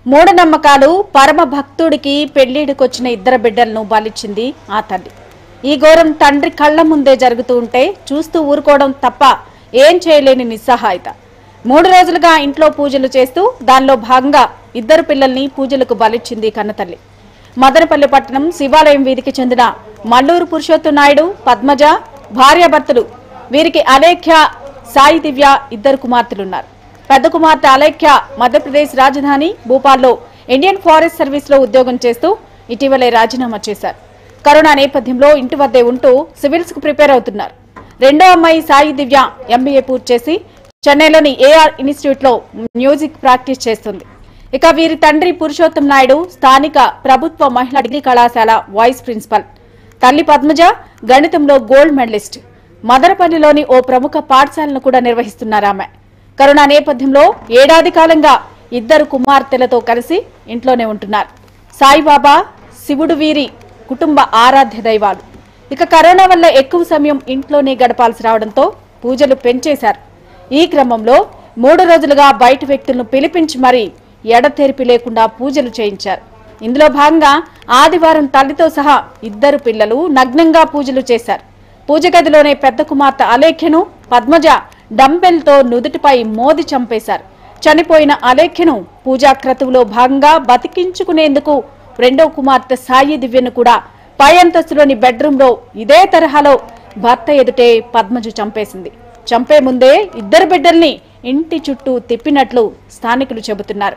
మూఢనమ్మకాలు పరమ భక్తుడికి పెళ్లిడికొచ్చిన ఇద్దరు బిడ్డలను బలిచ్చింది ఆ తల్లి. ఈ ఘోరం తండ్రి కళ్ల ముందే జరుగుతూ ఉంటే చూస్తూ ఊరుకోవడం తప్ప ఏం చేయలేని నిస్సహాయత. 3 రోజులుగా ఇంట్లో పూజలు చేస్తూ దానిలో భాగంగా ఇద్దరు పిల్లల్ని పూజలకు బలిచ్చింది కన్నతల్లి. మదనపల్లి పట్టణం శివాలయం వీధికి చెందిన మల్లూరు పురుషోత్తం నాయుడు, పద్మజ భార్యాభర్తలు. వీరికి అలేఖ్య, సాయి దివ్య ఇద్దరు కుమార్తెలున్నారు. పెద్ద కుమార్తె అలేఖ్య మధ్యప్రదేశ్ రాజధాని భూపాల్లో ఇండియన్ ఫారెస్ట్ సర్వీస్ లో ఉద్యోగం చేస్తూ ఇటీవలే రాజీనామా చేశారు. కరోనా నేపథ్యంలో ఇంటి వద్దే ఉంటూ సివిల్స్ కు ప్రిపేర్ అవుతున్నారు. రెండో అమ్మాయి సాయి దివ్య ఎంబీఏ పూర్తి చేసి చెన్నైలోని ఏఆర్ ఇన్స్టిట్యూట్ లో మ్యూజిక్ ప్రాక్టీస్ చేస్తుంది. ఇక వీరి తండ్రి పురుషోత్తం నాయుడు స్థానిక ప్రభుత్వ మహిళా డిగ్రీ కళాశాల వైస్ ప్రిన్సిపల్. తల్లి పద్మజ గణితంలో గోల్డ్ మెడలిస్ట్. మదనపల్లిలోని ఓ ప్రముఖ పాఠశాలను కూడా నిర్వహిస్తున్నారు ఆమె. కరోనా నేపథ్యంలో ఏడాది కాలంగా ఇద్దరు కుమార్తెలతో కలిసి ఇంట్లోనే ఉంటున్నారు. సాయిబాబా, శివుడు వీరి కుటుంబ ఆరాధ్య దైవాలు. ఇక కరోనా వల్ల ఎక్కువ సమయం ఇంట్లోనే గడపాల్సి రావడంతో పూజలు పెంచేశారు. ఈ క్రమంలో 3 రోజులుగా బయట వ్యక్తులను పిలిపించి మరీ ఎడతెరిపి లేకుండా పూజలు చేయించారు. ఇందులో భాగంగా ఆదివారం తల్లితో సహా ఇద్దరు పిల్లలు నగ్నంగా పూజలు చేశారు. పూజ గదిలోనే పెద్ద కుమార్తె అలేఖ్యను పద్మజ డంబెల్తో నుదుటిపై మోది చంపేశారు. చనిపోయిన అలేఖ్యను పూజా క్రతువులో భాగంగా బతికించుకునేందుకు రెండో కుమార్తె సాయి దివ్యను కూడా పై అంతస్తులోని బెడ్రూమ్ లో ఇదే తరహాలో భర్త ఎదుటే పద్మజ చంపేసింది. చంపే ముందే ఇద్దరు బిడ్డల్ని ఇంటి చుట్టూ తిప్పినట్లు స్థానికులు చెబుతున్నారు.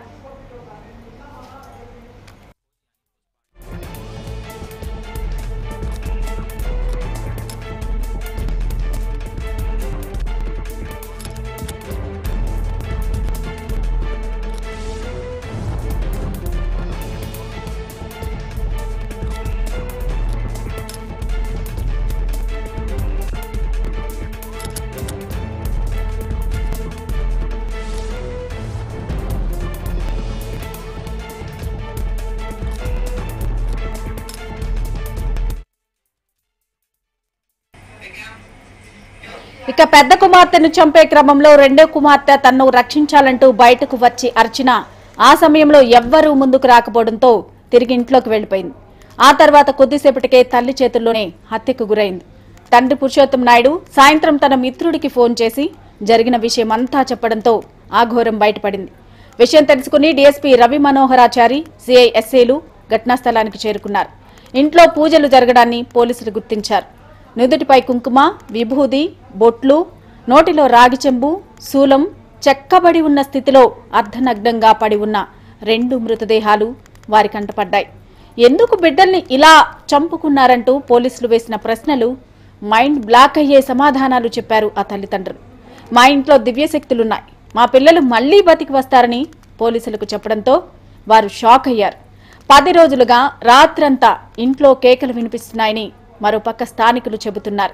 ఇక పెద్ద కుమార్తెను చంపే క్రమంలో రెండో కుమార్తె తన్ను రక్షించాలంటూ బయటకు వచ్చి అర్చిన ఆ సమయంలో ఎవ్వరూ ముందుకు రాకపోవడంతో తిరిగి ఇంట్లోకి వెళ్లిపోయింది. ఆ తర్వాత కొద్దిసేపటికే తల్లి చేతుల్లోనే హత్యకు గురైంది. తండ్రి పురుషోత్తం నాయుడు సాయంత్రం తన మిత్రుడికి ఫోన్ చేసి జరిగిన విషయం అంతా చెప్పడంతో ఆ ఘోరం బయటపడింది. విషయం తెలుసుకుని డీఎస్పీ రవి మనోహరాచారి, సిఐ ఎస్ఏలు ఘటనా స్థలానికి చేరుకున్నారు. ఇంట్లో పూజలు జరగడాన్ని పోలీసులు గుర్తించారు. నుదుటిపై కుంకుమ, విభూది, బొట్లు, నోటిలో రాగి చెంబు, శూలం, చెక్కబడి ఉన్న స్థితిలో అర్ధనగ్నంగా పడి ఉన్న 2 మృతదేహాలు వారి కంటపడ్డాయి. ఎందుకు బిడ్డల్ని ఇలా చంపుకున్నారంటూ పోలీసులు వేసిన ప్రశ్నలు మైండ్ బ్లాక్ అయ్యే సమాధానాలు చెప్పారు ఆ తల్లిదండ్రులు. మా ఇంట్లో దివ్యశక్తులున్నాయి, మా పిల్లలు మళ్లీ బతికి వస్తారని పోలీసులకు చెప్పడంతో వారు షాక్ అయ్యారు. 10 రోజులుగా రాత్రంతా ఇంట్లో కేకలు వినిపిస్తున్నాయని మరోపక్క స్థానికులు చెబుతున్నారు.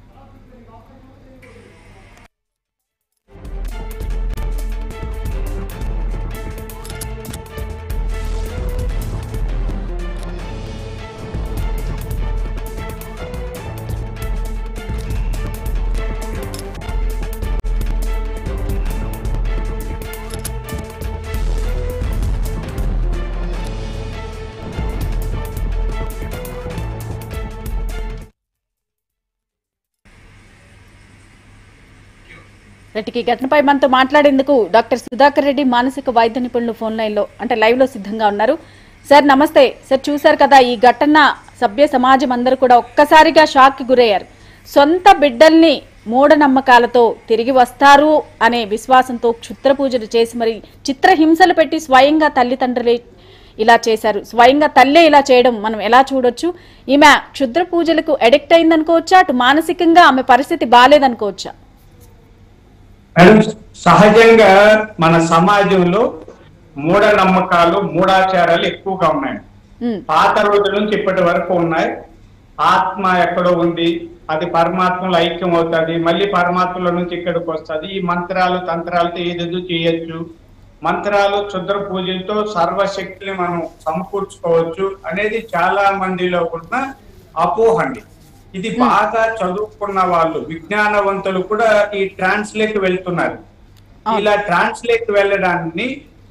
రెడ్డికి ఘటనపై మనతో మాట్లాడేందుకు డాక్టర్ సుధాకర్ రెడ్డి మానసిక వైద్య నిపుణులు ఫోన్ లైన్ లో లైవ్ లో సిద్ధంగా ఉన్నారు. సార్ నమస్తే. సార్ చూశారు కదా ఈ ఘటన, సభ్య సమాజం అందరూ కూడా ఒక్కసారిగా షాక్ కి గురయ్యారు. సొంత బిడ్డల్ని మూఢనమ్మకాలతో తిరిగి వస్తారు అనే విశ్వాసంతో క్షుద్ర పూజలు చేసి మరి చిత్రహింసలు పెట్టి స్వయంగా తల్లిదండ్రులే ఇలా చేశారు. స్వయంగా తల్లే ఇలా చేయడం మనం ఎలా చూడొచ్చు? ఈమె క్షుద్ర పూజలకు అడిక్ట్ అయిందనుకోవచ్చా? అటు మానసికంగా ఆమె పరిస్థితి బాలేదనుకోవచ్చా? మేడం, సహజంగా మన సమాజంలో మూఢనమ్మకాలు, మూఢాచారాలు ఎక్కువగా ఉన్నాయి. పాత రోజుల నుంచి ఇప్పటి వరకు ఉన్నాయి. ఆత్మ ఎక్కడో ఉంది, అది పరమాత్మలో ఐక్యం అవుతుంది, మళ్ళీ పరమాత్మలో నుంచి ఇక్కడికి వస్తుంది. ఈ మంత్రాలు తంత్రాలతో ఏదేదో చేయొచ్చు, మంత్రాలు క్షుద్ర పూజలతో సర్వశక్తిని మనం సమకూర్చుకోవచ్చు అనేది చాలా మందిలో ఉన్న అపోహ అండి. ఇది బాగా చదువుకున్న వాళ్ళు, విజ్ఞానవంతులు కూడా ఈ ట్రాన్స్లేట్ వెళ్తున్నారు. ఇలా ట్రాన్స్లేట్ వెళ్ళడాన్ని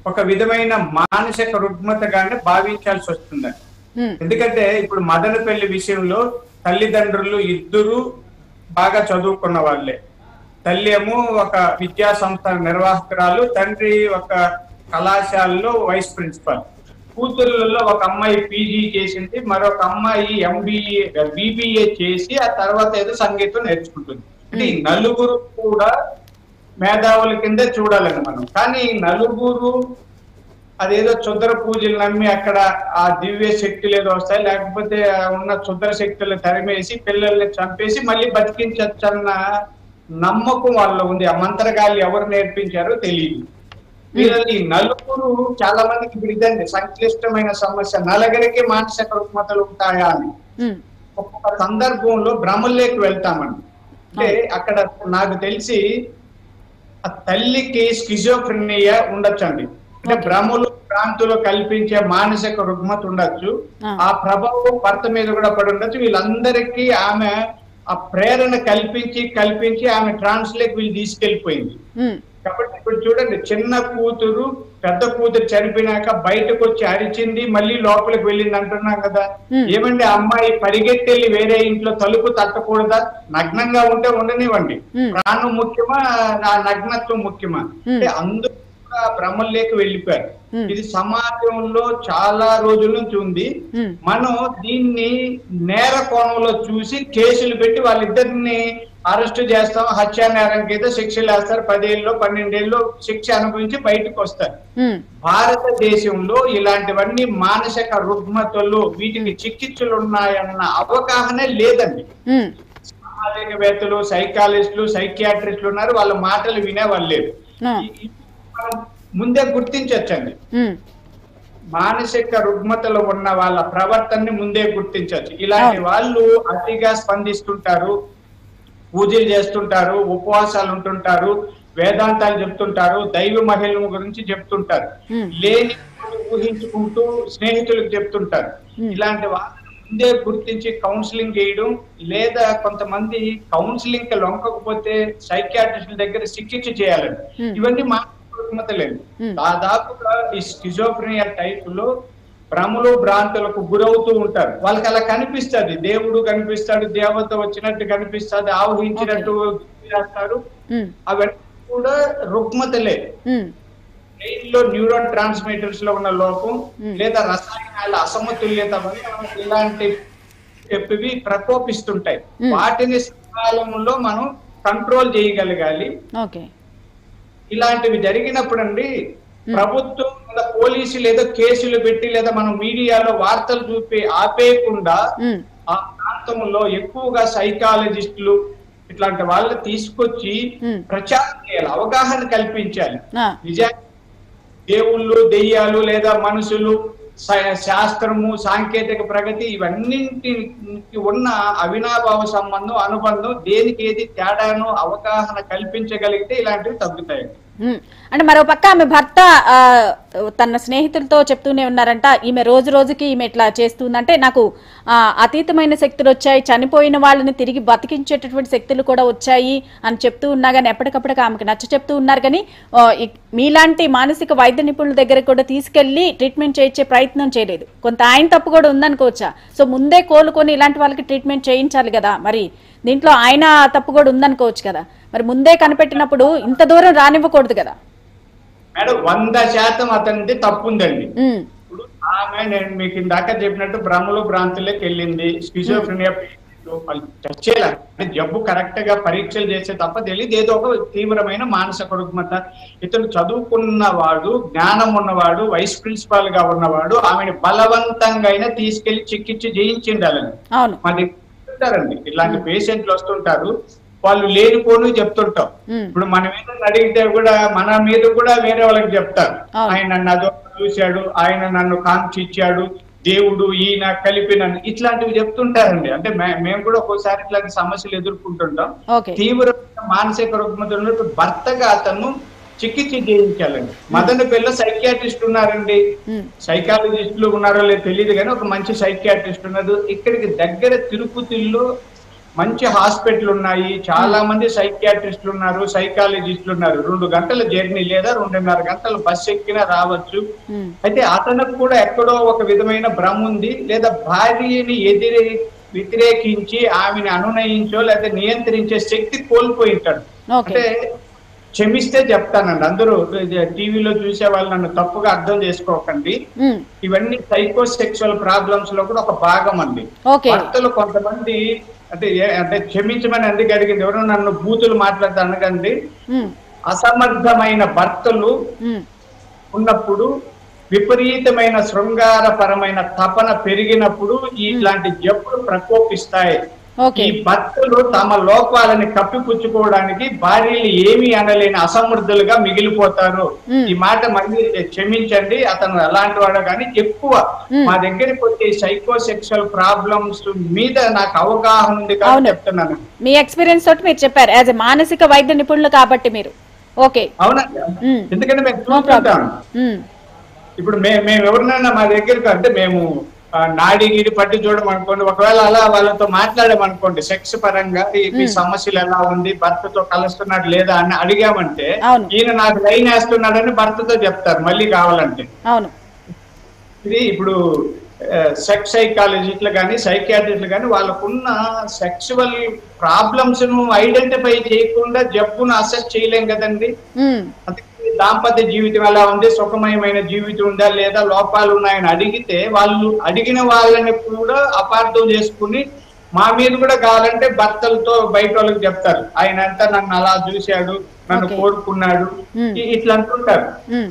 ఒక విధమైన మానసిక రుగ్మతగానే భావించాల్సి వస్తుందండి. ఎందుకంటే ఇప్పుడు మదనపల్లి విషయంలో తల్లిదండ్రులు ఇద్దరు బాగా చదువుకున్న వాళ్ళే. తల్లి ఏమో ఒక విద్యా సంస్థ నిర్వాహకురాలు, తండ్రి ఒక కళాశాలలో వైస్ ప్రిన్సిపల్. కూతుర్లలో ఒక అమ్మాయి పీజీ చేసింది, మరొక అమ్మాయి BBA చేసి ఆ తర్వాత ఏదో సంగీతం నేర్చుకుంటుంది. అంటే ఈ నలుగురు కూడా మేధావుల కింద చూడాలండి మనం. కానీ ఈ నలుగురు అదేదో క్షుద్ర పూజలు నమ్మి అక్కడ ఆ దివ్య శక్తులు ఏదో వస్తాయి, లేకపోతే ఉన్న క్షుద్ర శక్తులు తరిమేసి పిల్లల్ని చంపేసి మళ్ళీ బతికించచ్చన్న నమ్మకం వాళ్ళలో ఉంది. ఆ మంత్రగాళ్ళు ఎవరు నేర్పించారో తెలియదు. వీళ్ళని నలుగురు చాలా మందికి ఇప్పుడు ఇదండి సంక్లిష్టమైన సమస్య, నలుగురికి మానసిక రుగ్మతలు ఉంటాయా అని. ఒక్కొక్క సందర్భంలో భ్రమల్లోకి వెళ్తామండి. అంటే అక్కడ నాకు తెలిసి ఆ తల్లికి స్కిజోఫ్రెనియా ఉండొచ్చండి. అంటే భ్రమలు భ్రాంతులు కల్పించే మానసిక రుగ్మత ఉండొచ్చు. ఆ ప్రభావం భర్త మీద కూడా పడి ఉండొచ్చు. వీళ్ళందరికీ ఆమె ఆ ప్రేరణ కల్పించి ఆమె ట్రాన్స్లేట్ వీళ్ళు తీసుకెళ్లిపోయింది. కాబట్టి ఇప్పుడు చూడండి, చిన్న కూతురు పెద్ద కూతురు చనిపోయినాక బయటకు వచ్చి అరిచింది, మళ్ళీ లోపలికి వెళ్ళింది అంటున్నాం కదా. ఏమండి, అమ్మాయి పరిగెత్తెళ్ళి వేరే ఇంట్లో తలుపు తట్టకూడదా? నగ్నంగా ఉంటే ఉండనివ్వండి, ప్రాణం ముఖ్యమా నా నగ్నత్వం ముఖ్యమా? అంటే అందరూ భ్రమల్లోకి వెళ్ళిపోయారు. ఇది సమాజంలో చాలా రోజుల నుంచి ఉంది. మనం దీన్ని నేర కోణంలో చూసి కేసులు పెట్టి వాళ్ళిద్దరిని అరెస్ట్ చేస్తాం, హత్యా నేరానికి అయితే శిక్షలు వేస్తారు, 10 ఏళ్ళు 12 ఏళ్ళు శిక్ష అనుభవించి బయటకు వస్తారు. భారతదేశంలో ఇలాంటివన్నీ మానసిక రుగ్మతలు, వీటికి చికిత్సలు ఉన్నాయన్న అవగాహన లేదండి. సామాజికవేత్తలు, సైకాలజిస్టులు, సైకియాట్రిస్టులు ఉన్నారు, వాళ్ళ మాటలు వినేవాళ్ళు లేదు. ముందే గుర్తించవచ్చండి, మానసిక రుగ్మతలు ఉన్న వాళ్ళ ప్రవర్తనని ముందే గుర్తించవచ్చు. ఇలాంటి వాళ్ళు అతిగా స్పందిస్తుంటారు, పూజలు చేస్తుంటారు, ఉపవాసాలు ఉంటుంటారు, వేదాంతాలు చెప్తుంటారు, దైవ మహిళల గురించి చెప్తుంటారు, లేని ఊహించుకుంటూ స్నేహితులకు చెప్తుంటారు. ఇలాంటి వాళ్ళని ముందే గుర్తించి కౌన్సిలింగ్ చేయడం, లేదా కొంతమంది కౌన్సిలింగ్ కి లొంగకపోతే సైకియాట్రిస్టుల దగ్గర చికిత్స చేయాలండి. ఇవన్నీ రుగ్మతలేదు. దాదాపుగా ఈ స్కిజోఫ్రెనియా టైప్ లో భ్రమలు భ్రాంతులకు గురవుతూ ఉంటారు. వాళ్ళకి అలా కనిపిస్తుంది, దేవుడు కనిపిస్తాడు, దేవత వచ్చినట్టు కనిపిస్తుంది, ఆవహించినట్టు చేస్తారు. అవన్నీ కూడా రుగ్మతలే. బ్రెయిన్ లో న్యూరో ట్రాన్స్మిటర్స్ లో ఉన్న లోపం లేదా రసాయనాల అసమతుల్యత వల్ల ఇలాంటి చెప్పివి ప్రకోపిస్తుంటాయి. వాటిని సకాలంలో మనం కంట్రోల్ చేయగలగాలి. ఇలాంటివి జరిగినప్పుడు అండి ప్రభుత్వం లేదా పోలీసులు ఏదో కేసులు పెట్టి లేదా మనం మీడియాలో వార్తలు చూపి ఆపేయకుండా ఆ ప్రాంతంలో ఎక్కువగా సైకాలజిస్టులు ఇట్లాంటి వాళ్ళని తీసుకొచ్చి ప్రచారం చేయాలి, అవగాహన కల్పించాలి. నిజానికి దేవుళ్ళు, దెయ్యాలు లేదా మనుషులు, శాస్త్రము, సాంకేతిక ప్రగతి ఇవన్నింటికి ఉన్న అవినాభావ సంబంధం, అనుబంధం, దేనికి ఏది తేడాను అవగాహన కల్పించగలిగితే ఇలాంటివి తగ్గుతాయి. అంటే మరో పక్క ఆమె భర్త తన స్నేహితులతో చెప్తూనే ఉన్నారంట, ఈమె రోజు రోజుకి ఈమె ఇట్లా చేస్తుందంటే నాకు అతీతమైన శక్తులు వచ్చాయి, చనిపోయిన వాళ్ళని తిరిగి బతికించేటటువంటి శక్తులు కూడా వచ్చాయి అని చెప్తూ ఉన్నా కానీ ఎప్పటికప్పటికి ఆమెకు నచ్చ చెప్తూ ఉన్నారు. కానీ మీలాంటి మానసిక వైద్య నిపుణుల దగ్గర కూడా తీసుకెళ్లి ట్రీట్మెంట్ చేయించే ప్రయత్నం చేయలేదు. కొంత ఆయన తప్పు కూడా ఉందనుకోవచ్చా? సో ముందే కోలుకొని ఇలాంటి వాళ్ళకి ట్రీట్మెంట్ చేయించాలి కదా, మరి దీంట్లో ఆయన తప్పు కూడా ఉందనుకోవచ్చు కదా. మరి ముందే కనిపెట్టినప్పుడు ఇంత దూరం రానివ్వకూడదు కదా. మేడం 100% అతనిది తప్పు ఉందండి. ఇప్పుడు ఆమె నేను మీకు ఇందాక చెప్పినట్టు భ్రమలు భ్రాంతులకు వెళ్ళింది, స్కిజోఫ్రెనియా జబ్బు కరెక్ట్ గా పరీక్షలు చేసే తప్ప తెలియదు, ఏదో ఒక తీవ్రమైన మానసిక రుగ్మత. ఇతను చదువుకున్నవాడు, జ్ఞానం ఉన్నవాడు, వైస్ ప్రిన్సిపాల్ గా ఉన్నవాడు, ఆమెను బలవంతంగా అయినా తీసుకెళ్లి చికిత్స చేయించిండాలని. మరి చెప్తారండి, ఇలాంటి పేషెంట్లు వస్తుంటారు, వాళ్ళు లేనిపోను చెప్తుంటాం. ఇప్పుడు మన మీద అడిగితే కూడా మన మీద కూడా వేరే వాళ్ళకి చెప్తారు, ఆయన నన్ను అదో చూశాడు, ఆయన నన్ను కాంక్షించాడు, దేవుడు ఈయన కలిపి నన్ను, ఇట్లాంటివి చెప్తుంటారండి. అంటే మేము కూడా ఒక్కోసారి ఇట్లాంటి సమస్యలు ఎదుర్కొంటుంటాం. తీవ్రమైన మానసిక రుగ్మత ఉన్నట్టు భర్తగా అతను చికిత్స చేయించాలండి. మదనపల్లిలో సైకియాట్రిస్ట్ ఉన్నారండి, సైకాలజిస్టులు ఉన్నారో లేదో తెలియదు కానీ ఒక మంచి సైకియాట్రిస్ట్ ఉన్నారు. ఇక్కడికి దగ్గర తిరుపతిలో మంచి హాస్పిటల్ ఉన్నాయి, చాలా మంది సైకియాట్రిస్టులు ఉన్నారు, సైకాలజిస్టులు ఉన్నారు. 2 గంటల జర్నీ లేదా 2.5 గంటలు బస్సు ఎక్కినా రావచ్చు. అయితే అతనికి కూడా ఎక్కడో ఒక విధమైన భ్రమ ఉంది, లేదా భార్యని వ్యతిరేకించి ఆమెను అనునయించో లేదా నియంత్రించే శక్తి కోల్పోయి ఉంటాడు. అంటే క్షమిస్తే చెప్తానండి, అందరూ టీవీలో చూసే వాళ్ళు నన్ను తప్పుగా అర్థం చేసుకోకండి. ఇవన్నీ సైకోసెక్సువల్ ప్రాబ్లమ్స్ లో కూడా ఒక భాగం అండి. భర్తలు కొంతమంది అంటే క్షమించమని ఎందుకు అడిగింది, ఎవరో నన్ను బూతులు మాట్లాడతా అనకండి. అసమర్థమైన భర్తలు ఉన్నప్పుడు, విపరీతమైన శృంగారపరమైన తపన పెరిగినప్పుడు ఇట్లాంటి జబ్బులు ప్రకోపిస్తాయి. ఈ భర్తలు తమ లోపాలని కప్పిపుచ్చుకోవడానికి భార్యలు ఏమీ అనలేని అసమర్థులుగా మిగిలిపోతారు. ఈ మాట మళ్ళీ క్షమించండి, అతను అలాంటి వాడు. కానీ ఎక్కువ మా దగ్గరికి వచ్చే సైకోసెక్సువల్ ప్రాబ్లమ్స్ మీద నాకు అవగాహన ఉంది కాబట్టి చెప్తున్నాను. మీ ఎక్స్పీరియన్స్ తోటి మీరు చెప్పారు, యాజ్ ఎ మానసిక వైద్య నిపుణులు కాబట్టి మీరు. ఓకే, అవునండి, ఎందుకంటే మేము చూస్తుంటాం. ఇప్పుడు మేము ఎవరినైనా మా దగ్గరికి అంటే మేము నాడి గీడి పట్టి చూడమనుకోండి, ఒకవేళ అలా వాళ్ళతో మాట్లాడామనుకోండి సెక్స్ పరంగా ఈ సమస్యలు ఎలా ఉంది, భర్తతో కలుస్తున్నాడు లేదా అని అడిగామంటే ఈయన నాకు లైన్ వేస్తున్నాడని భర్తతో చెప్తారు మళ్ళీ కావాలంటే. ఇది ఇప్పుడు సెక్స్ సైకాలజిస్టులు కానీ సైకియాట్రిస్టులు కానీ వాళ్ళకున్న సెక్సువల్ ప్రాబ్లమ్స్ ను ఐడెంటిఫై చేయకుండా జబ్బును అసెస్ చేయలేం కదండి. దాంపత్య జీవితం ఎలా ఉంది, సుఖమయమైన జీవితం ఉందా లేదా, లోపాలు ఉన్నాయని అడిగితే వాళ్ళు అడిగిన వాళ్ళని కూడా అపార్థం చేసుకుని మా మీద కూడా కావాలంటే భర్తలతో బయట వాళ్ళకి చెప్తారు, ఆయన అంతా నన్ను అలా చూశాడు, నన్ను కోరుకున్నాడు, ఇట్లా అంటుంటారు.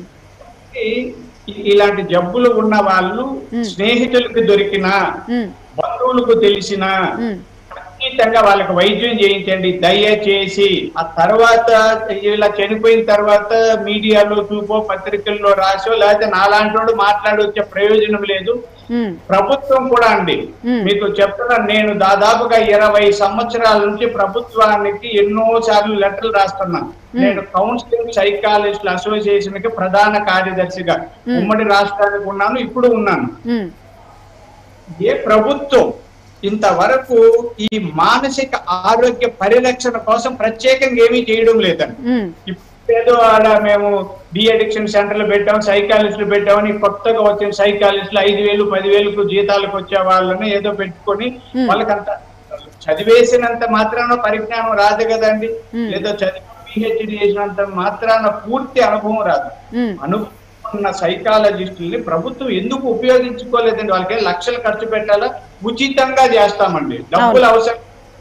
ఇలాంటి జబ్బులు ఉన్న వాళ్ళు స్నేహితులకు దొరికిన, బంధువులకు తెలిసిన ఖచ్చితంగా వాళ్ళకి వైద్యం చేయించండి దయచేసి. ఆ తర్వాత ఇలా చనిపోయిన తర్వాత మీడియాలో చూపో, పత్రికల్లో రాసో, లేకపోతే నాలాంటి వాడు మాట్లాడి వచ్చే ప్రయోజనం లేదు. ప్రభుత్వం కూడా అండి, మీకు చెప్తున్నాను, నేను దాదాపుగా 20 సంవత్సరాల నుంచి ప్రభుత్వానికి ఎన్నో సార్లు లెటర్లు రాస్తున్నాను. నేను కౌన్సిలింగ్ సైకాలజిస్ట్ అసోసియేషన్ కి ప్రధాన కార్యదర్శిగా ఉమ్మడి రాష్ట్రానికి ఉన్నాను, ఇప్పుడు ఉన్నాను. ఏ ప్రభుత్వం ఇంతవరకు ఈ మానసిక ఆరోగ్య పరిరక్షణ కోసం ప్రత్యేకంగా ఏమీ చేయడం లేదండి. ఇప్పుడు ఏదో ఆడ మేము డి అడిక్షన్ సెంటర్లు పెట్టాం, సైకాలజిస్టులు పెట్టామని కొత్తగా వచ్చిన సైకాలజిస్టులు 5,000 10,000 జీతాలకు వచ్చే వాళ్ళని ఏదో పెట్టుకొని వాళ్ళకంత చదివేసినంత మాత్రాన పరిజ్ఞానం రాదు కదండి, ఏదో చదివి పిహెచ్డి చేసినంత మాత్రాన పూర్తి అనుభవం రాదు. అనుభవం ఉన్న సైకాలజిస్టుల్ని ప్రభుత్వం ఎందుకు ఉపయోగించుకోలేదండి? వాళ్ళకి లక్షలు ఖర్చు పెట్టాలా, ఉచితంగా చేస్తామండి, డబ్బులు అవసరం.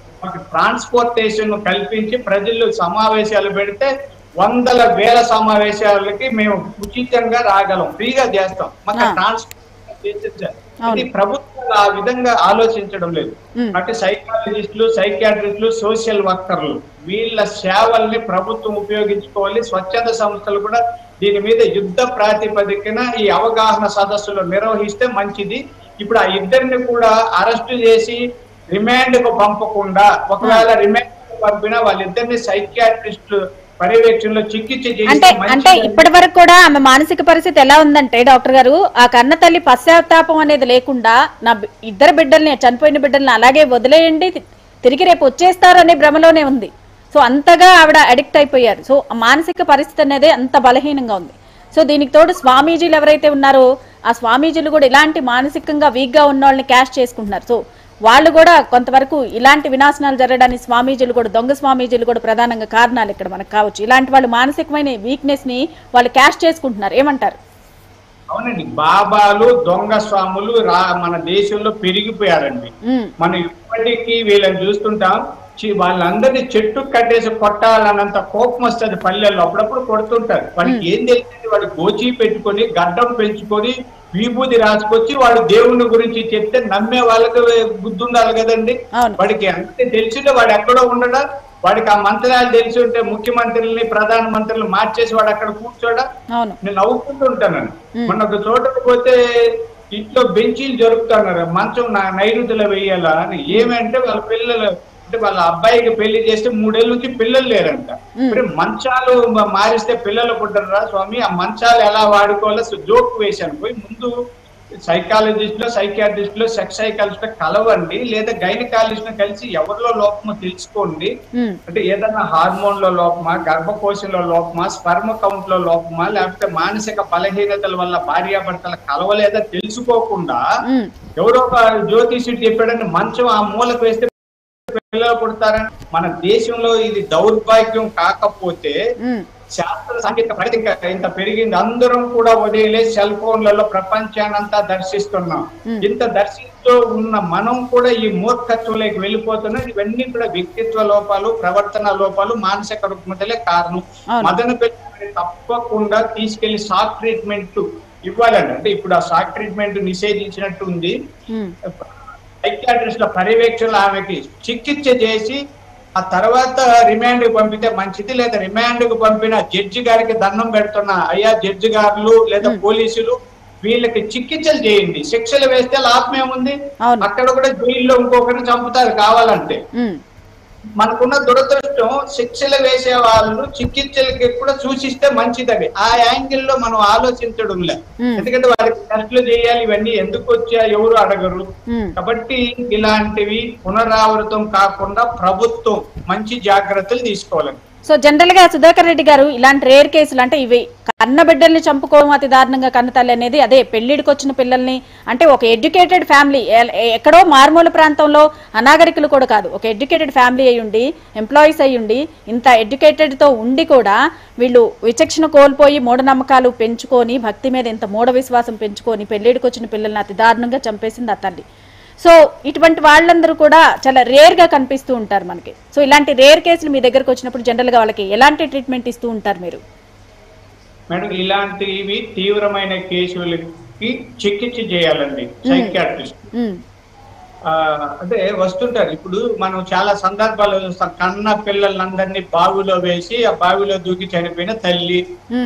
ట్రాన్స్పోర్టేషన్ కల్పించి ప్రజలు సమావేశాలు పెడితే 100,000 సమావేశాలకి మేము ఉచితంగా రాగలం, ఫ్రీగా చేస్తాం. మాకు ట్రాన్స్పోర్టేషన్ ప్రభుత్వం ఆ విధంగా ఆలోచించడం లేదు. అంటే సైకాలజిస్టులు, సైకియాట్రిస్టులు, సోషల్ వర్కర్లు వీళ్ళ సేవల్ని ప్రభుత్వం ఉపయోగించుకోవాలి. స్వచ్ఛంద సంస్థలు కూడా దీని మీద యుద్ధ ప్రాతిపదికన ఈ అవగాహన సదస్సులు నిర్వహిస్తే మంచిది. ఇప్పుడు ఆ ఇద్దరిని కూడా అరెస్టు చేసి రిమాండ్ కు పంపకుండా, ఒకవేళ రిమాండ్ కు పంపినా వాళ్ళిద్దరిని సైకియాట్రిస్ట్ పర్యవేక్షణలో చికిత్స అంటే ఇప్పటి వరకు కూడా ఆమె మానసిక పరిస్థితి ఎలా ఉందంటే డాక్టర్ గారు, ఆ కన్న తల్లి పశ్చాత్తాపం అనేది లేకుండా నా ఇద్దరు బిడ్డల్ని, చనిపోయిన బిడ్డల్ని అలాగే వదిలేయండి, తిరిగి రేపు వచ్చేస్తారు అనే భ్రమలోనే ఉంది. సో అంతగా ఆవిడ అడిక్ట్ అయిపోయారు. సో మానసిక పరిస్థితి అనేది అంత బలహీనంగా ఉంది. సో దీనికి తోడు స్వామీజీలు ఎవరైతే ఉన్నారో ఆ స్వామీజీలు కూడా ఇలాంటి మానసికంగా వీక్ గా ఉన్న వాళ్ళని క్యాష్ చేసుకుంటున్నారు. సో వాళ్ళు కూడా కొంతవరకు ఇలాంటి వినాశనాలు జరగడానికి స్వామీజీలు కూడా, దొంగ స్వామీజీలు కూడా ప్రధానంగా కారణాలు ఇక్కడ మనకు కావచ్చు. ఇలాంటి వాళ్ళు మానసికమైన వీక్నెస్ ని వాళ్ళు క్యాష్ చేసుకుంటున్నారు. ఏమంటారు? అవునండి, బాబాలు, దొంగ స్వాములు మన దేశంలో పెరిగిపోయారండి. మనం ఇప్పటికీ వీళ్ళని చూస్తుంటాం, వాళ్ళందరినీ చెట్టు కట్టేసి కొట్టాలన్నంత కోపం వస్తుంది పల్లెల్లో. అప్పుడప్పుడు కొడుతుంటారు. వాడికి ఏం తెలిసింది, వాడు గోచి పెట్టుకొని గడ్డం పెంచుకొని విభూతి రాసుకొచ్చి వాడు దేవుని గురించి చెప్తే నమ్మే వాళ్ళకి బుద్ధి ఉండాలి కదండి. వాడికి అంతే తెలిసిందే, వాడు ఎక్కడో ఉండడా, వాడికి ఆ మంత్రాలు తెలిసి ఉంటే ముఖ్యమంత్రుల్ని, ప్రధాన మంత్రులు మార్చేసి వాడు అక్కడ కూర్చోడా. నేను నవ్వుకుంటూ ఉంటాను. మొన్న ఒక చోటకు పోతే ఇంట్లో బెంచీలు జరుపుతున్నారు, మంచం నైరుతిలో వేయాలా అని. ఏమంటే వాళ్ళ పిల్లలు, అంటే వాళ్ళ అబ్బాయికి పెళ్లి చేస్తే 3 ఏళ్ళ నుంచి పిల్లలు లేరంట. మంచాలు మారిస్తే పిల్లలు పుట్టరా స్వామి, ఆ మంచాలు ఎలా వాడుకోవాలో జోక్ వేశాను. పోయి ముందు సైకాలజిస్ట్ లో సైకియాట్రిస్ట్ లో సెక్స్ సైకాలజిస్ట్ కలవండి, లేదా గైనకాలజిస్ట్ కలిసి ఎవరిలో లోపమో తెలుసుకోండి. అంటే ఏదైనా హార్మోన్ లో లోపమా, గర్భకోశంలో లోపమా, స్పర్మ కౌంట్ లో లోపమా, లేకపోతే మానసిక బలహీనతల వల్ల భార్యాభర్తల కలవలేదా తెలుసుకోకుండా ఎవరో ఒక జ్యోతిష్యుడు చెప్పాడని మంచం ఆ మూలకు వేస్తే పిల్లలు పుడతారని మన దేశంలో ఇది దౌర్భాగ్యం. కాకపోతే శాస్త్ర సాంకేతిక ప్రగతి ఇంకా ఇంత పెరిగింది, అందరం కూడా వదిలే సెల్ ఫోన్లలో ప్రపంచానంతా దర్శిస్తున్నాం. ఇంత దర్శిస్తూ ఉన్న మనం కూడా ఈ మూర్ఖత్వంలోకి వెళ్ళిపోతున్నాం. ఇవన్నీ కూడా వ్యక్తిత్వ లోపాలు, ప్రవర్తన లోపాలు, మానసిక రుగ్మతలే కారణం. మదన పిల్లల్ని తప్పకుండా తీసుకెళ్లి షాక్ ట్రీట్మెంట్ ఇవ్వాలండి. అంటే ఇప్పుడు ఆ షాక్ ట్రీట్మెంట్ నిషేధించినట్టు ఉంది. సైకియాట్రిస్ట్ల పర్యవేక్షణలో ఆమెకి చికిత్స చేసి ఆ తర్వాత రిమాండ్ పంపితే మంచిది. లేదా రిమాండ్ కు పంపిన జడ్జి గారికి దండం పెడుతున్నా, అయ్యా జడ్జి గారులు లేదా పోలీసులు వీళ్ళకి చికిత్సలు చేయండి. శిక్షలు వేస్తే లాభం ఏముంది? అక్కడ కూడా జైల్లో ఇంకొకరిని చంపుతారు కావాలంటే. మనకున్న దురదృష్టం శిక్షలు వేసే వాళ్ళు చికిత్సలకి కూడా సూచిస్తే మంచిదని ఆ యాంగిల్లో మనం ఆలోచించడం లేదు. ఎందుకంటే వారికి టెస్టులు చేయాలి, ఇవన్నీ ఎందుకు వచ్చా ఎవరు అడగరు. కాబట్టి ఇలాంటివి పునరావృతం కాకుండా ప్రభుత్వం మంచి జాగ్రత్తలు తీసుకోవాలి. సో జనరల్ గా సుధాకర్ రెడ్డి గారు, ఇలాంటి రేర్ కేసులు అంటే ఇవి కన్న బిడ్డల్ని చంపుకోవడం అతి దారుణంగా కన్న తల్లి అనేది, అదే పెళ్లిడికి వచ్చిన పిల్లల్ని, అంటే ఒక ఎడ్యుకేటెడ్ ఫ్యామిలీ, ఎక్కడో మారుమూల ప్రాంతంలో అనాగరికులు కూడా కాదు, ఒక ఎడ్యుకేటెడ్ ఫ్యామిలీ అయి ఉండి, ఎంప్లాయీస్ అయి ఉండి, ఇంత ఎడ్యుకేటెడ్ తో ఉండి కూడా వీళ్ళు విచక్షణ కోల్పోయి మూఢనమ్మకాలు పెంచుకొని, భక్తి మీద ఇంత మూఢ విశ్వాసం పెంచుకొని పెళ్లిడికి వచ్చిన పిల్లల్ని అతి దారుణంగా చంపేసింది ఆ తల్లి. సో ఇటువంటి వాళ్ళందరూ కూడా చాలా రేర్ గా కనిపిస్తూ ఉంటారు మనకి. సో ఇలాంటి రేర్ కేసులు మీ దగ్గరకు వచ్చినప్పుడు జనరల్ గా వాళ్ళకి ఎలాంటి ట్రీట్మెంట్ ఇస్తూ ఉంటారు మీరు? మేడం, ఇలాంటివి తీవ్రమైన కేసులకి చికిత్స చేయాలండి సైకియాట్రిస్ట్. అంటే వస్తుంటారు. ఇప్పుడు మనం చాలా సందర్భాలు చూస్తాం, కన్న పిల్లలందరినీ బావిలో వేసి ఆ బావిలో దూకి చనిపోయిన తల్లి.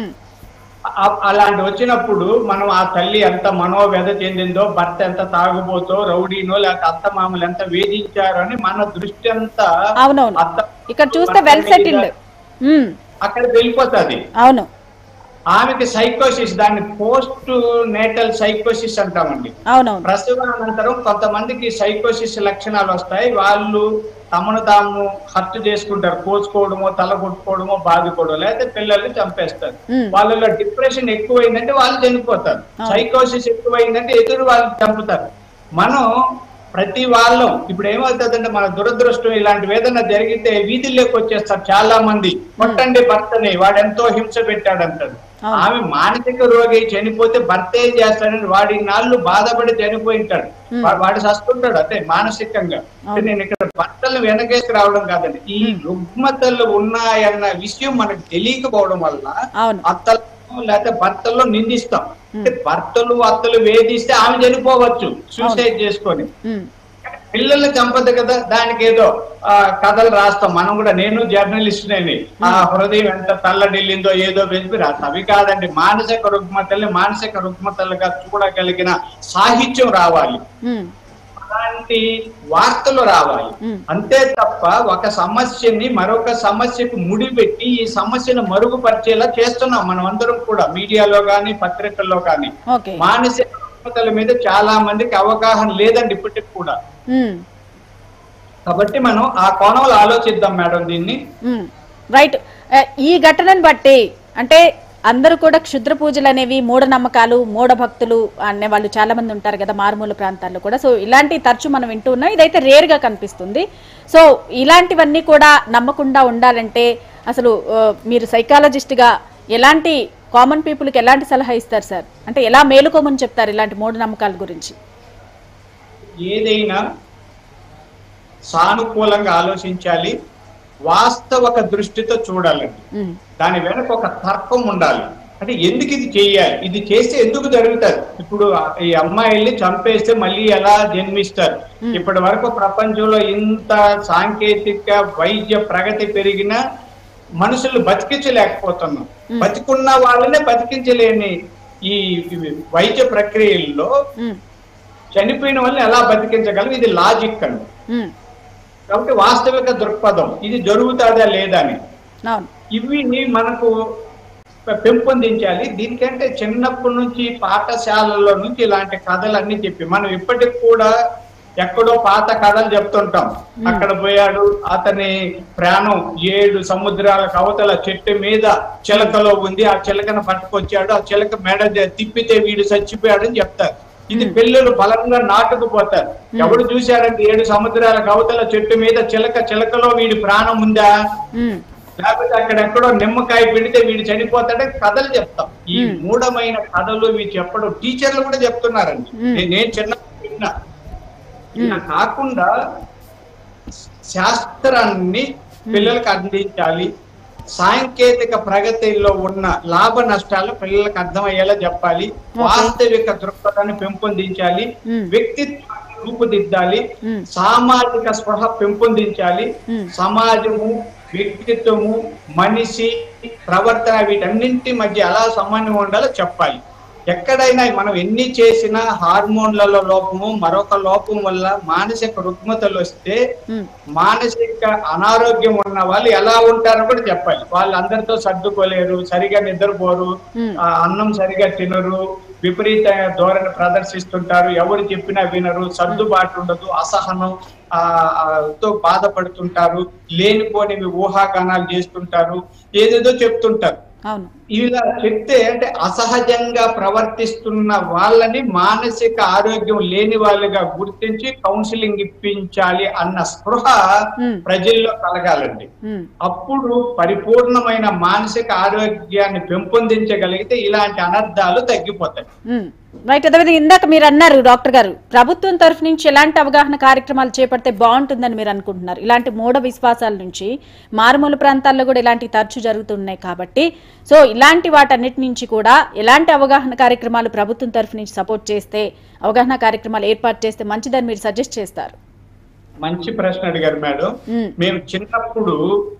అలాంటి వచ్చినప్పుడు మనం ఆ తల్లి ఎంత మనోవ్యధ చెందిందో, భర్త ఎంత తాగుబోతో, రౌడీనో, లేకపోతే అత్త మామలు ఎంత వేధించారో అని మన దృష్టి అంతా ఇక్కడ చూస్తే వెల్ సెటిల్డ్ అక్కడ వెళ్ళిపోతుంది. అవును, ఆమెకి సైకోసిస్, దాన్ని పోస్ట్ నేటల్ సైకోసిస్ అంటామండి. ప్రసవానంతరం కొంతమందికి సైకోసిస్ లక్షణాలు వస్తాయి. వాళ్ళు తమను తాము హర్ట్ చేసుకుంటారు, కోసుకోవడమో, తల కొట్టుకోవడమో, బాదుకోవడం, లేకపోతే పిల్లల్ని చంపేస్తారు. వాళ్ళలో డిప్రెషన్ ఎక్కువైందంటే వాళ్ళు చనిపోతారు, సైకోసిస్ ఎక్కువైందంటే ఎదురు వాళ్ళు చంపుతారు. మనం ప్రతి వాళ్ళం ఇప్పుడు ఏమవుతుందంటే, మన దురదృష్టం ఇలాంటి వేదన జరిగితే వీధుల్లోకి వచ్చేస్తారు చాలా మంది. కొట్టండి భర్తని, వాడెంతో హింస పెట్టాడంటారు. ఆమె మానసిక రోగి చనిపోతే భర్త ఏం చేస్తాడని వాడి నాళ్ళు బాధపడి చనిపోయింటాడు, వాడు చస్తుంటాడు. అంటే మానసికంగా. నేను ఇక్కడ భర్తలు వెనకేసి రావడం కాదండి, ఈ రుగ్మతలు ఉన్నాయన్న విషయం మనకు తెలియకపోవడం వల్ల అత్తలు లేకపోతే భర్తల్లో నిందిస్తాం. అంటే భర్తలు అత్తలు వేధిస్తే ఆమె చనిపోవచ్చు సూసైడ్ చేసుకొని, పిల్లల్ని చంపదు కదా. దానికి ఏదో కథలు రాస్తాం మనం కూడా. నేను జర్నలిస్ట్ నేని, ఆ హృదయం ఎంత తల్లడిల్లిందో ఏదో వెలిపి రాస్తాం. అవి కాదండి, మానసిక రుగ్మతల్ని మానసిక రుగ్మతలుగా చూడగలిగిన సాహిత్యం రావాలి, అలాంటి వార్తలు రావాలి. అంతే తప్ప ఒక సమస్యని మరొక సమస్యకు ముడిపెట్టి ఈ సమస్యను మరుగుపరిచేలా చేస్తున్నాం మనం అందరం కూడా, మీడియాలో కానీ పత్రికల్లో కానీ. మానసిక రుగ్మతల మీద చాలా మందికి అవగాహన లేదండి ఇప్పటికి కూడా. కాబట్టి మనం ఆ కోణంలో ఆలోచిద్దాం మేడం దీన్ని. రైట్. ఈ ఘటనను బట్టి అంటే అందరూ కూడా క్షుద్ర పూజలు అనేవి, మూఢనమ్మకాలు, మూఢ భక్తులు అనే వాళ్ళు చాలా మంది ఉంటారు కదా మారుమూల ప్రాంతాల్లో కూడా. సో ఇలాంటి తరచు మనం వింటూ ఉన్నాం, ఇదైతే రేర్ గా కనిపిస్తుంది. సో ఇలాంటివన్నీ కూడా నమ్మకుండా ఉండాలంటే అసలు మీరు సైకాలజిస్ట్ గా ఎలాంటి కామన్ పీపుల్ కి ఎలాంటి సలహా ఇస్తారు సార్? అంటే ఎలా మేలుకోమని చెప్తారు ఇలాంటి మూఢనమ్మకాల గురించి? ఏదైనా సానుకూలంగా ఆలోచించాలి, వాస్తవక దృష్టితో చూడాలండి. దాని వెనక ఒక తర్కం ఉండాలి. అంటే ఎందుకు ఇది చేయాలి, ఇది చేస్తే ఎందుకు జరుగుతుంది. ఇప్పుడు ఈ అమ్మాయిల్ని చంపేస్తే మళ్ళీ ఎలా జన్మిస్తారు? ఇప్పటి వరకు ప్రపంచంలో ఇంత సాంకేతిక వైద్య ప్రగతి పెరిగినా మనుషులు బతికించలేకపోతున్నాం. బతికున్న వాళ్ళనే బతికించలేని ఈ వైద్య ప్రక్రియల్లో చనిపోయిన వాళ్ళని ఎలా బతికించగలం? ఇది లాజిక్ అండి. కాబట్టి వాస్తవిక దృక్పథం, ఇది జరుగుతుందా లేదా అని. ఇవి మనకు పెంపొందించాలి. దీనికంటే చిన్నప్పటి నుంచి పాఠశాలల్లో నుంచి ఇలాంటి కథలన్నీ చెప్పి మనం ఇప్పటికి కూడా ఎక్కడో పాత కథలు చెప్తుంటాం. అక్కడ పోయాడు, అతని ప్రాణం 7 సముద్రాలకు అవతల చెట్టు మీద చిలకలో ఉంది, ఆ చిలకను పట్టుకొచ్చాడు, ఆ చిలక మెడ తిప్పితే వీడు చచ్చిపోయాడు అని చెప్తారు. ఇది పిల్లలు బలంగా నాటుకుపోతారు. ఎవడు చూశాడంటే 7 సముద్రాలకు అవతల చెట్టు మీద చిలకలో వీడి ప్రాణం ఉందా, లేకపోతే అక్కడెక్కడో నిమ్మకాయ పెడితే వీడు చనిపోతాడే కథలు చెప్తాం. ఈ మూఢమైన కథలు ఇవి చెప్పడం టీచర్లు కూడా చెప్తున్నారండి. నేను చిన్నప్పుడు విన్నా. ఇలా కాకుండా శాస్త్రాన్ని పిల్లలకు అందించాలి. సాంకేతిక ప్రగతిలో ఉన్న లాభ నష్టాలు పిల్లలకు అర్థమయ్యేలా చెప్పాలి. వాస్తవిక దృక్పథాన్ని పెంపొందించాలి. వ్యక్తిత్వాన్ని రూపుదిద్దాలి. సామాజిక స్పృహ పెంపొందించాలి. సమాజము, వ్యక్తిత్వము, మనిషి ప్రవర్తన వీటన్నింటి మధ్య ఎలా సమన్వయం ఉండాలో చెప్పాలి. ఎక్కడైనా మనం ఎన్ని చేసినా హార్మోన్లలో లోపము, మరొక లోపం వల్ల మానసిక రుగ్మతలు వస్తే మానసిక అనారోగ్యం ఉన్న వాళ్ళు ఎలా ఉంటారో కూడా చెప్పాలి. వాళ్ళు అందరితో సర్దుకోలేరు, సరిగా నిద్రపోరు, అన్నం సరిగా తినరు, విపరీత ధోరణి ప్రదర్శిస్తుంటారు, ఎవరు చెప్పినా వినరు, సర్దుబాటు ఉండదు, అసహనం తో బాధపడుతుంటారు, లేనిపోనివి ఊహాగానాలు చేస్తుంటారు, ఏదేదో చెప్తుంటారు. ఇలా చెప్తే అంటే అసహజంగా ప్రవర్తిస్తున్న వాళ్ళని మానసిక ఆరోగ్యం లేని వాళ్ళుగా గుర్తించి కౌన్సిలింగ్ ఇప్పించాలి అన్న స్పృహ ప్రజల్లో కలగాలండి. అప్పుడు పరిపూర్ణమైన మానసిక ఆరోగ్యాన్ని పెంపొందించగలిగితే ఇలాంటి అనర్థాలు తగ్గిపోతాయి. రైట్. అదేవిధంగా ఇందాక మీరు అన్నారు డాక్టర్ గారు, ప్రభుత్వం తరఫు నుంచి ఎలాంటి అవగాహన కార్యక్రమాలు చేపడితే బాగుంటుందని మీరు అనుకుంటున్నారు? ఇలాంటి మూఢ విశ్వాసాల నుంచి మారుమూల ప్రాంతాల్లో కూడా ఇలాంటివి తరచూ జరుగుతున్నాయి కాబట్టి, సో ఇలాంటి వాటన్నిటి నుంచి కూడా ఎలాంటి అవగాహన కార్యక్రమాలు ప్రభుత్వం తరఫు నుంచి సపోర్ట్ చేస్తే, అవగాహన కార్యక్రమాలు ఏర్పాటు చేస్తే మంచిదని మీరు సజెస్ట్ చేస్తారు? మంచి ప్రశ్న అడిగారు మేడం. మేము చిన్నప్పుడు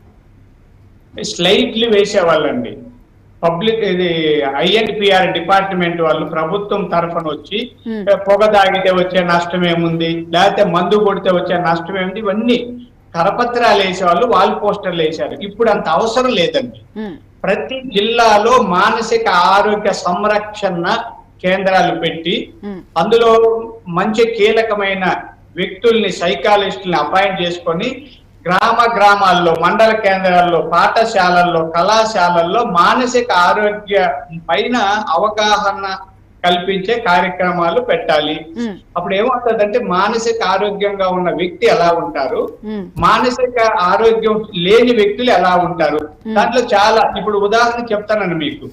స్లైడ్లు వేసేవాళ్ళండి. పబ్లిక్ ఇది INPR డిపార్ట్మెంట్ వాళ్ళు ప్రభుత్వం తరఫున వచ్చి పొగ తాగితే వచ్చే నష్టం ఏముంది, లేకపోతే మందు కొడితే వచ్చే నష్టం ఏముంది, ఇవన్నీ కరపత్రాలు వేసేవాళ్ళు, వాల్ పోస్టర్లు వేసారు. ఇప్పుడు అంత అవసరం లేదండి. ప్రతి జిల్లాలో మానసిక ఆరోగ్య సంరక్షణ కేంద్రాలు పెట్టి అందులో మంచి కీలకమైన వ్యక్తుల్ని, సైకాలజిస్టుల్ని అపాయింట్ చేసుకొని గ్రామాల్లో, మండల కేంద్రాల్లో, పాఠశాలల్లో, కళాశాలల్లో మానసిక ఆరోగ్య పైన అవగాహన కల్పించే కార్యక్రమాలు పెట్టాలి. అప్పుడు ఏమవుతుందంటే మానసిక ఆరోగ్యంగా ఉన్న వ్యక్తి ఎలా ఉంటారు, మానసిక ఆరోగ్యం లేని వ్యక్తులు ఎలా ఉంటారు, దాంట్లో చాలా ఇప్పుడు ఉదాహరణ చెప్తానండి మీకు.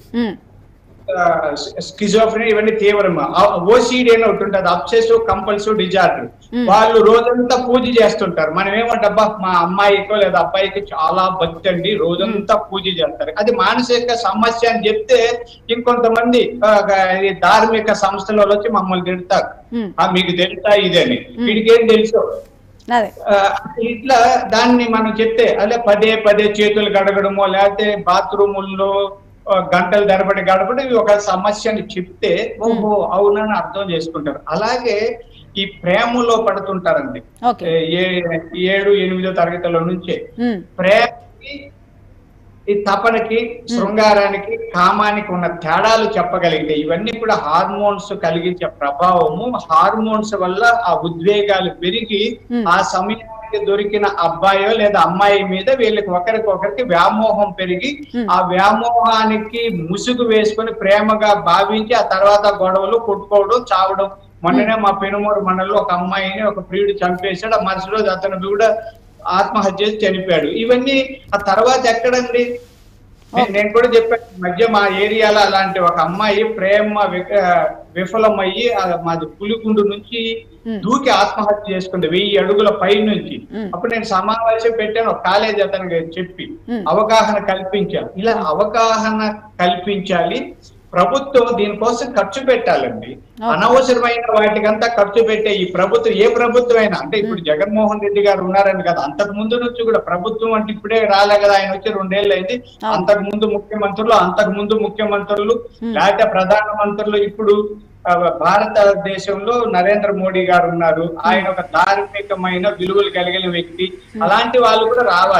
స్కిజోఫ్రెనియా ఇవన్నీ తీవ్రమా, OCD అని ఒకటి ఉంటుంది, అబ్సెసివ్ కంపల్సివ్ డిజార్డర్. వాళ్ళు రోజంతా పూజ చేస్తుంటారు. మనం ఏమంటబ్బా మా అమ్మాయికో లేదా అబ్బాయికి చాలా భక్తి అండి, రోజంతా పూజ చేస్తారు, అది మానసిక సమస్య అని చెప్తే ఇంకొంతమంది ధార్మిక సంస్థల వచ్చి మమ్మల్ని తిడతారు, మీకు తెలుసా ఇదని, వీడికి ఏం తెలుసు. ఇట్లా దాన్ని మనం చెప్తే అదే పదే చేతులు గడగడమో లేకపోతే బాత్రూముల్లో గంటలు తరబడి ఒక సమస్యని చెప్తే ఓహో అవునని అర్థం చేసుకుంటారు. అలాగే ఈ ప్రేమలో పడుతుంటారండి 7-8వ తరగతిలో నుంచే. ప్రేమకి, ఈ తపనకి, శృంగారానికి, కామానికి ఉన్న తేడాలు చెప్పగలిగితే ఇవన్నీ కూడా హార్మోన్స్ కలిగించే ప్రభావము. హార్మోన్స్ వల్ల ఆ ఉద్వేగాలు పెరిగి ఆ సమయానికి దొరికిన అబ్బాయో లేదా అమ్మాయి మీద వీళ్ళకి ఒకరికొకరికి వ్యామోహం పెరిగి ఆ వ్యామోహానికి ముసుగు వేసుకొని ప్రేమగా భావించి ఆ తర్వాత గొడవలు, కొట్టుకోవడం, చావడం. మొన్ననే మా పెనుమూరు మండలంలో ఒక అమ్మాయిని ఒక ప్రియుడు చంపేశాడు. ఆ మరుసటి రోజు అతను కూడా ఆత్మహత్య చేసి చనిపోయాడు. ఇవన్నీ ఆ తర్వాత ఎక్కడండి? నేను కూడా చెప్పాను, మధ్య మా ఏరియాలో అలాంటి ఒక అమ్మాయి ప్రేమ విఫలమయ్యి మాది పులిగుండు నుంచి దూకి ఆత్మహత్య చేసుకుంది 1000 అడుగుల పై నుంచి. అప్పుడు నేను సమావేశం పెట్టాను, ఒక కాలేజీ అతనికి చెప్పి అవగాహన కల్పించాను. ఇలా అవగాహన కల్పించాలి. ప్రభుత్వం దీనికోసం ఖర్చు పెట్టాలండి. అనవసరమైన వాటికంతా ఖర్చు పెట్టే ఈ ప్రభుత్వం, ఏ ప్రభుత్వం అయినా, అంటే ఇప్పుడు జగన్మోహన్ రెడ్డి గారు ఉన్నారని కదా, అంతకు ముందు నుంచి కూడా ప్రభుత్వం అంటే ఇప్పుడే రాలే కదా, ఆయన వచ్చి 2 ఏళ్ళు అయింది. అంతకు ముందు ముఖ్యమంత్రులు లేకపోతే ప్రధానమంత్రులు, ఇప్పుడు భారతదేశంలో నరేంద్ర మోడీ గారు ఉన్నారు. ఆయన ఒక ధార్మికమైన విలువలు కలిగిన వ్యక్తి. అలాంటి వాళ్ళు కూడా రావాలి.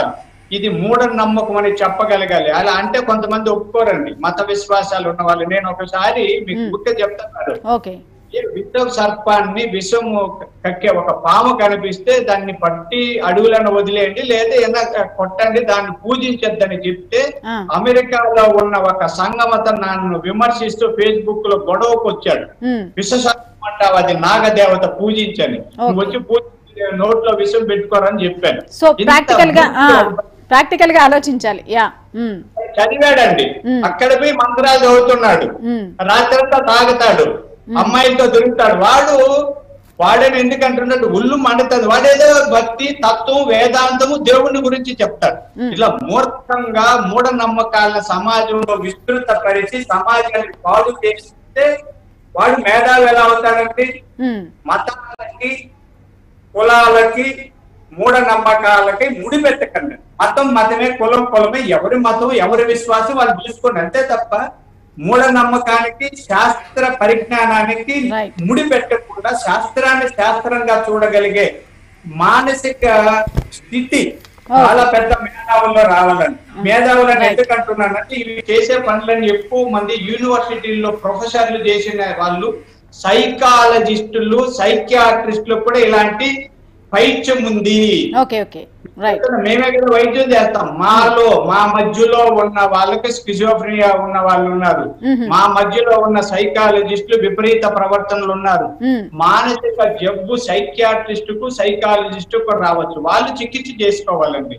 ఇది మూఢనమ్మకం అని చెప్పగలగాలి. అలా అంటే కొంతమంది ఒప్పుకోరండి, మత విశ్వాసాలు ఉన్న వాళ్ళు. నేను ఒకసారి మీకు బుక్ చెప్తాను. విషం సర్పాన్ని, విషము కక్కే ఒక పాము కనిపిస్తే దాన్ని పట్టి అడవులను వదిలేయండి, లేదా ఏదైనా కొట్టండి, దాన్ని పూజించద్దని చెప్తే అమెరికాలో ఉన్న ఒక సంఘమత నన్ను విమర్శిస్తూ ఫేస్బుక్ లో గొడవకు వచ్చాడు. విష సర్పం అంటావు, అది నాగదేవత, పూజించని, నువ్వు వచ్చి పూజించి నోట్లో విషం పెట్టుకోరని చెప్పాను. సో ప్రాక్టికల్ గా ఆలోచించాలి. చదివాడండి, అక్కడ పోయి మంత్రాలు చదువుతున్నాడు, రాత్రంతా తాగుతాడు, అమ్మాయిలతో దొరుకుతాడు. వాడని ఎందుకంటున్నాడు, ఒళ్ళు మండుతుంది. వాడేదో భక్తి, తత్వం, వేదాంతము, దేవుని గురించి చెప్తాడు. ఇలా మూర్ఖంగా మూఢనమ్మకాలను సమాజంలో విస్తృతపరిచి సమాజాన్ని పాడు చేస్తే వాడు మేధావి ఎలా అవుతాడండి? మతాలకి, కులాలకి, మూఢనమ్మకాలకి ముడిపెట్టకండి. మతం మతమే, కులం కులమే, ఎవరి మతం ఎవరి విశ్వాసం వాళ్ళు చూసుకోండి, అంతే తప్ప మూఢనమ్మకానికి శాస్త్ర పరిజ్ఞానానికి ముడిపెట్టకుండా శాస్త్రాన్ని శాస్త్రంగా చూడగలిగే మానసిక స్థితి చాలా పెద్ద మేధావుల్లో రావాలని. మేధావులని ఎందుకంటున్నానంటే ఇవి చేసే పనులని ఎక్కువ మంది యూనివర్సిటీల్లో ప్రొఫెసర్లు చేసిన వాళ్ళు, సైకాలజిస్టులు, సైకియాట్రిస్టులు కూడా ఇలాంటి పైత్యం ఉంది. మేమే కదా వైద్యం చేస్తాం. మా మధ్యలో ఉన్న వాళ్ళకి స్కిజోఫ్రెనియా ఉన్న వాళ్ళు ఉన్నారు, మా మధ్యలో ఉన్న సైకాలజిస్టులు విపరీత ప్రవర్తనలు ఉన్నారు. మానసిక జబ్బు సైకియాట్రిస్టుకు, సైకాలజిస్టుకు రావచ్చు, వాళ్ళు చికిత్స చేసుకోవాలండి.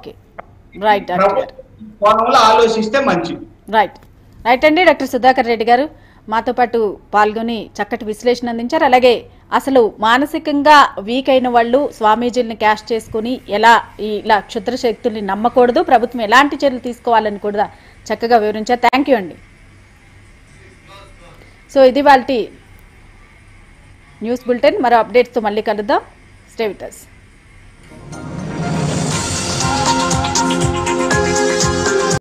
కోణంలో ఆలోచిస్తే మంచిది. రైట్ అండి. డాక్టర్ సుధాకర్ రెడ్డి గారు మాతో పాటు పాల్గొని చక్కటి విశ్లేషణ అందించారు. అలాగే అసలు మానసికంగా వీక్ అయిన వాళ్ళు స్వామీజీల్ని క్యాష్ చేసుకుని ఎలా ఇలా క్షుద్ర శక్తుల్ని నమ్మకూడదు, ప్రభుత్వం ఎలాంటి చర్యలు తీసుకోవాలని కూడా చక్కగా వివరించారు. థ్యాంక్ యూ అండి. సో ఇది వాళ్ళ న్యూస్ బులెటిన్. మరో అప్డేట్స్తో మళ్ళీ కలుద్దాం. Stay with us.